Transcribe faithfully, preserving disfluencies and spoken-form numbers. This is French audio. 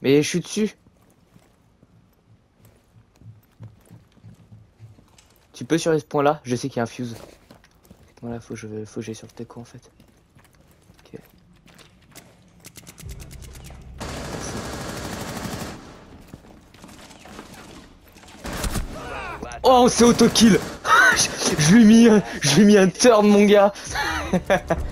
Mais je suis dessus. Tu peux sur ce point là, je sais qu'il y a un fuse. Voilà, faut que je faut que j'aille sur le teco en fait. Ok. Oh, c'est auto-kill. je, je lui ai mis un, je lui ai mis un turn mon gars.